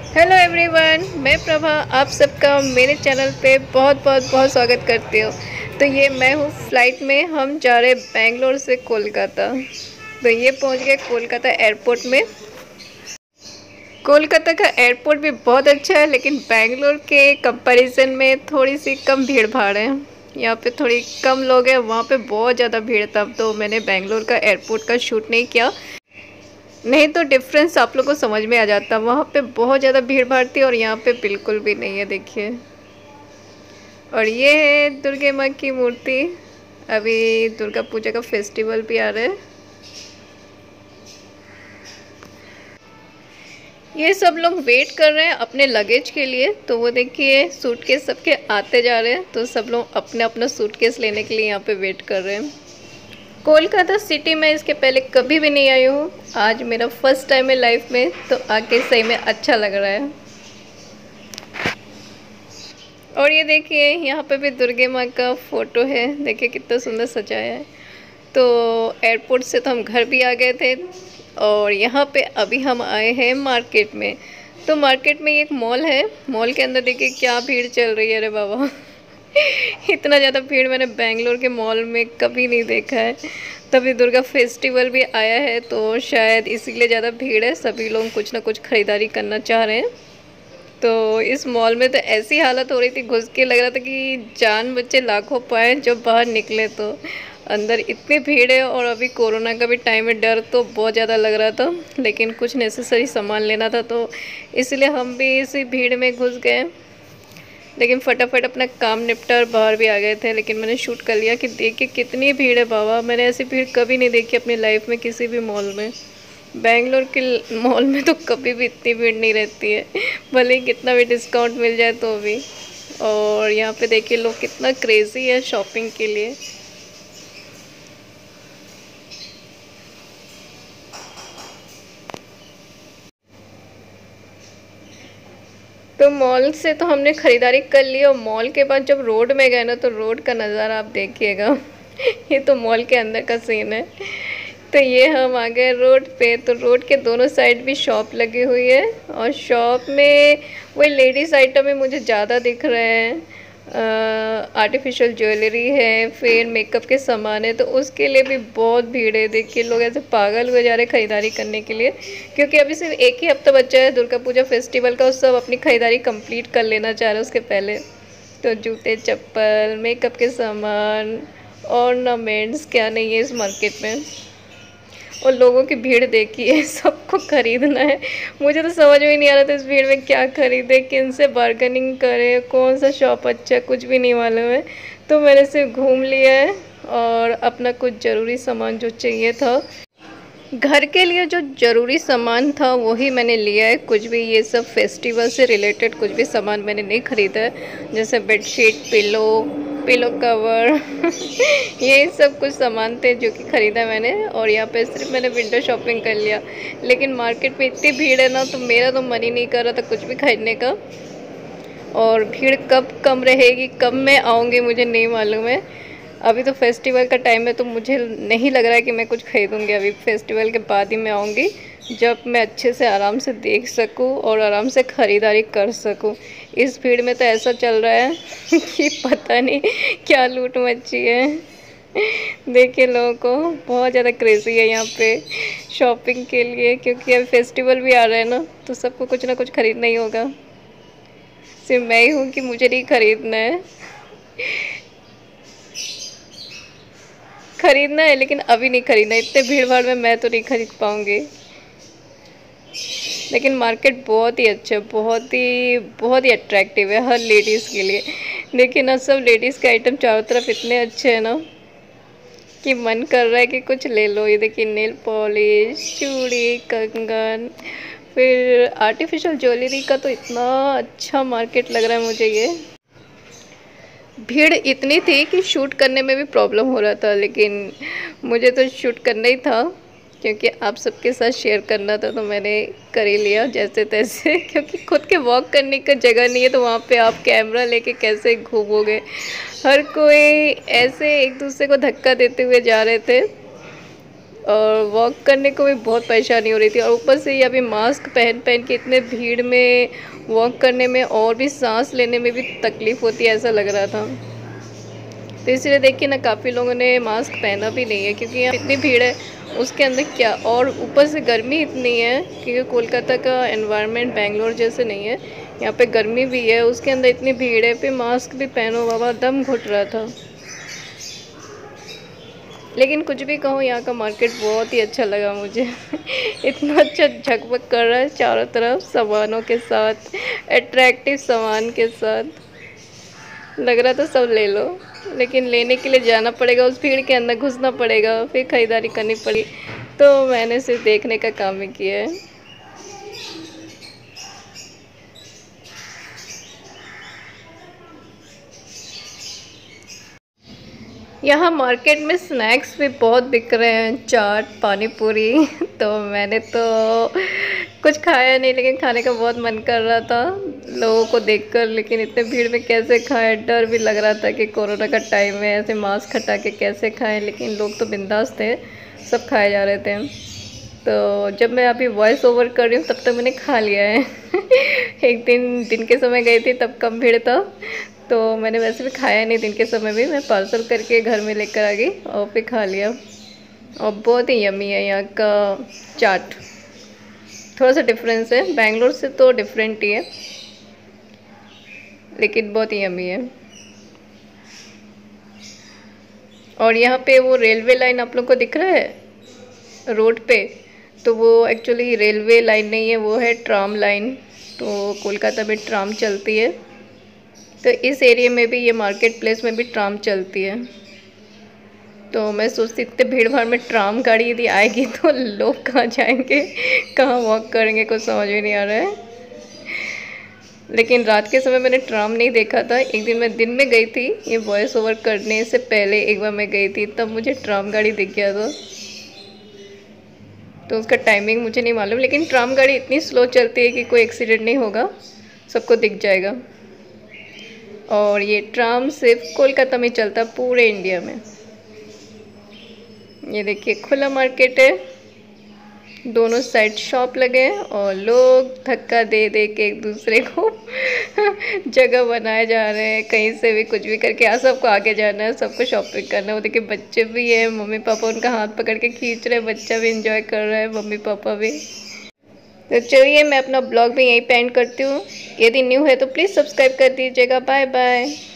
Hello everyone, मैं प्रभा आप सबका मेरे चैनल पे बहुत बहुत बहुत स्वागत करती हूँ। तो ये मैं हूँ फ्लाइट में, हम जा रहे बेंगलोर से कोलकाता। तो ये पहुँच गए कोलकाता एयरपोर्ट में। कोलकाता का एयरपोर्ट भी बहुत अच्छा है, लेकिन बेंगलोर के कंपैरिजन में थोड़ी सी कम भीड़ भाड़ है। यहाँ पे थोड़ी कम लोग हैं, वहाँ पे बहुत ज़्यादा भीड़। तब तो मैंने बेंगलोर का एयरपोर्ट का शूट नहीं किया, नहीं तो डिफरेंस आप लोग को समझ में आ जाता। वहाँ पे बहुत ज़्यादा भीड़ भाड़ थी और यहाँ पे बिल्कुल भी नहीं है, देखिए। और ये है दुर्गे माँ की मूर्ति। अभी दुर्गा पूजा का फेस्टिवल भी आ रहा है। ये सब लोग वेट कर रहे हैं अपने लगेज के लिए। तो वो देखिए सूटकेस सबके आते जा रहे हैं, तो सब लोग अपना अपना सूटकेस लेने के लिए यहाँ पे वेट कर रहे हैं। कोलकाता सिटी में इसके पहले कभी भी नहीं आई हूँ, आज मेरा फर्स्ट टाइम है लाइफ में, तो आके सही में अच्छा लग रहा है। और ये देखिए यहाँ पे भी दुर्गे माँ का फोटो है, देखिए कितना सुंदर सजाया है। तो एयरपोर्ट से तो हम घर भी आ गए थे और यहाँ पे अभी हम आए हैं मार्केट में। तो मार्केट में एक मॉल है, मॉल के अंदर देखिए क्या भीड़ चल रही है। अरे बाबा इतना ज़्यादा भीड़ मैंने बेंगलोर के मॉल में कभी नहीं देखा है। तभी दुर्गा फेस्टिवल भी आया है तो शायद इसीलिए ज़्यादा भीड़ है, सभी लोग कुछ ना कुछ ख़रीदारी करना चाह रहे हैं। तो इस मॉल में तो ऐसी हालत हो रही थी, घुस के लग रहा था कि जान बच्चे लाखों पाए जब बाहर निकले। तो अंदर इतनी भीड़ है और अभी कोरोना का भी टाइम है, डर तो बहुत ज़्यादा लग रहा था, लेकिन कुछ नेसेसरी सामान लेना था तो इसलिए हम भी इसी भीड़ में घुस गए। लेकिन फटाफट अपना काम निपटा और बाहर भी आ गए थे। लेकिन मैंने शूट कर लिया कि देखिए कितनी भीड़ है बाबा, मैंने ऐसी भीड़ कभी नहीं देखी अपनी लाइफ में किसी भी मॉल में। बेंगलोर के मॉल में तो कभी भी इतनी भीड़ नहीं रहती है, भले ही कितना भी डिस्काउंट मिल जाए तो भी। और यहाँ पे देखिए लोग कितना क्रेज़ी है शॉपिंग के लिए। तो मॉल से तो हमने ख़रीदारी कर ली और मॉल के बाद जब रोड में गए ना, तो रोड का नज़ारा आप देखिएगा ये तो मॉल के अंदर का सीन है। तो ये हम आ गए रोड पे। तो रोड के दोनों साइड भी शॉप लगी हुई है और शॉप में वही लेडीज़ आइटम में मुझे ज़्यादा दिख रहे हैं। आर्टिफिशियल ज्वेलरी है, फिर मेकअप के सामान है, तो उसके लिए भी बहुत भीड़ है। देखिए लोग ऐसे पागल हुए जा रहे हैं ख़रीदारी करने के लिए, क्योंकि अभी सिर्फ एक ही हफ्ता बचा है दुर्गा पूजा फेस्टिवल का, और सब अपनी ख़रीदारी कंप्लीट कर लेना चाह रहे हैं उसके पहले। तो जूते चप्पल, मेकअप के सामान, ऑर्नामेंट्स, क्या नहीं है इस मार्केट में। और लोगों की भीड़ देखिए, सबको खरीदना है। मुझे तो समझ में नहीं आ रहा था इस भीड़ में क्या खरीदे, किन से बार्गेनिंग करे, कौन सा शॉप अच्छा, कुछ भी नहीं मालूम है। तो मैंने सिर्फ घूम लिया है और अपना कुछ ज़रूरी सामान जो चाहिए था घर के लिए, जो ज़रूरी सामान था वही मैंने लिया है। कुछ भी ये सब फेस्टिवल से रिलेटेड कुछ भी सामान मैंने नहीं ख़रीदा है, जैसे बेडशीट, पिलो कवर ये सब कुछ सामान थे जो कि ख़रीदा मैंने। और यहाँ पे सिर्फ मैंने विंडो शॉपिंग कर लिया। लेकिन मार्केट में इतनी भीड़ है ना, तो मेरा तो मन ही नहीं कर रहा था कुछ भी खरीदने का। और भीड़ कब कम रहेगी, कब मैं आऊँगी, मुझे नहीं मालूम है। अभी तो फेस्टिवल का टाइम है, तो मुझे नहीं लग रहा है कि मैं कुछ खरीदूँगी। अभी फेस्टिवल के बाद ही मैं आऊँगी, जब मैं अच्छे से आराम से देख सकूँ और आराम से ख़रीदारी कर सकूँ। इस भीड़ में तो ऐसा चल रहा है कि पता नहीं क्या लूट मची है। देखिए लोगों को बहुत ज़्यादा क्रेज़ी है यहाँ पे शॉपिंग के लिए, क्योंकि अभी फेस्टिवल भी आ रहा है ना, तो सबको कुछ ना कुछ ख़रीदना ही होगा। सिर्फ मैं ही हूँ कि मुझे नहीं ख़रीदना है। खरीदना है लेकिन अभी नहीं खरीदना, इतने भीड़ भाड़ में मैं तो नहीं खरीद पाऊँगी। लेकिन मार्केट बहुत ही अच्छा है, बहुत ही अट्रैक्टिव है हर लेडीज़ के लिए। देखिए ना, सब लेडीज़ के आइटम चारों तरफ इतने अच्छे हैं ना कि मन कर रहा है कि कुछ ले लो। ये देखिए नेल पॉलिश, चूड़ी, कंगन, फिर आर्टिफिशियल ज्वेलरी का तो इतना अच्छा मार्केट लग रहा है मुझे। ये भीड़ इतनी थी कि शूट करने में भी प्रॉब्लम हो रहा था, लेकिन मुझे तो शूट करना ही था क्योंकि आप सबके साथ शेयर करना था, तो मैंने कर ही लिया जैसे तैसे क्योंकि खुद के वॉक करने का जगह नहीं है, तो वहाँ पे आप कैमरा लेके कैसे घूमोगे। हर कोई ऐसे एक दूसरे को धक्का देते हुए जा रहे थे। और वॉक करने को भी बहुत परेशानी हो रही थी, और ऊपर से ये अभी मास्क पहन पहन के इतने भीड़ में वॉक करने में और भी सांस लेने में भी तकलीफ़ होती है ऐसा लग रहा था। तो इसलिए देखिए ना, काफ़ी लोगों ने मास्क पहना भी नहीं है, क्योंकि यहाँ इतनी भीड़ है उसके अंदर क्या, और ऊपर से गर्मी इतनी है, क्योंकि कोलकाता का एनवायरनमेंट बेंगलोर जैसे नहीं है, यहाँ पे गर्मी भी है, उसके अंदर इतनी भीड़ है, फिर मास्क भी पहनो बाबा, दम घुट रहा था। लेकिन कुछ भी कहूँ, यहाँ का मार्केट बहुत ही अच्छा लगा मुझे। इतना अच्छा झकमक कर रहा है चारों तरफ सामानों के साथ, अट्रैक्टिव सामान के साथ, लग रहा था सब ले लो, लेकिन लेने के लिए जाना पड़ेगा, उस भीड़ के अंदर घुसना पड़ेगा, फिर ख़रीदारी करनी पड़ी, तो मैंने सिर्फ देखने का काम ही किया है। यहाँ मार्केट में स्नैक्स भी बहुत बिक रहे हैं, चाट, पानी पूरी। तो मैंने तो कुछ खाया नहीं, लेकिन खाने का बहुत मन कर रहा था लोगों को देखकर, लेकिन इतने भीड़ में कैसे खाएं, डर भी लग रहा था कि कोरोना का टाइम है, ऐसे मास्क हटा के कैसे खाएं, लेकिन लोग तो बिंदास थे, सब खाए जा रहे थे। तो जब मैं अभी वॉइस ओवर कर रही हूँ तब तक मैंने खा लिया है। एक दिन के समय गई थी तब कम भीड़ था, तो मैंने वैसे भी खाया नहीं, दिन के समय भी मैं पार्सल करके घर में लेकर आ गई और फिर खा लिया। और बहुत ही यम्मी है यहाँ का चाट, थोड़ा सा डिफरेंस है, बेंगलोर से तो डिफरेंट ही है, लेकिन बहुत ही यम्मी है। और यहाँ पे वो रेलवे लाइन आप लोग को दिख रहा है रोड पे, तो वो एक्चुअली रेलवे लाइन नहीं है, वो है ट्राम लाइन। तो कोलकाता में ट्राम चलती है, तो इस एरिया में भी, ये मार्केट प्लेस में भी ट्राम चलती है। तो मैं सोचती इतने भीड़ भाड़ में ट्राम गाड़ी यदि आएगी तो लोग कहाँ जाएंगे, कहाँ वॉक करेंगे, कुछ समझ में नहीं आ रहा है। लेकिन रात के समय मैंने ट्राम नहीं देखा था, एक दिन मैं दिन में गई थी, ये वॉइस ओवर करने से पहले एक बार मैं गई थी, तब मुझे ट्राम गाड़ी दिख गया था। तो उसका टाइमिंग मुझे नहीं मालूम, लेकिन ट्राम गाड़ी इतनी स्लो चलती है कि कोई एक्सीडेंट नहीं होगा, सबको दिख जाएगा। और ये ट्राम सिर्फ कोलकाता में चलता, पूरे इंडिया में। ये देखिए खुला मार्केट है, दोनों साइड शॉप लगे हैं, और लोग धक्का दे दे के एक दूसरे को जगह बनाए जा रहे हैं, कहीं से भी कुछ भी करके सबको आगे जाना है, सबको शॉपिंग करना है। वो देखिए बच्चे भी हैं, मम्मी पापा उनका हाथ पकड़ के खींच रहे हैं, बच्चा भी एंजॉय कर रहा है, मम्मी पापा भी। तो चलिए मैं अपना ब्लॉग भी यहीं पे एंड करती हूँ। यदि न्यू है तो प्लीज़ सब्सक्राइब कर दीजिएगा। Bye bye.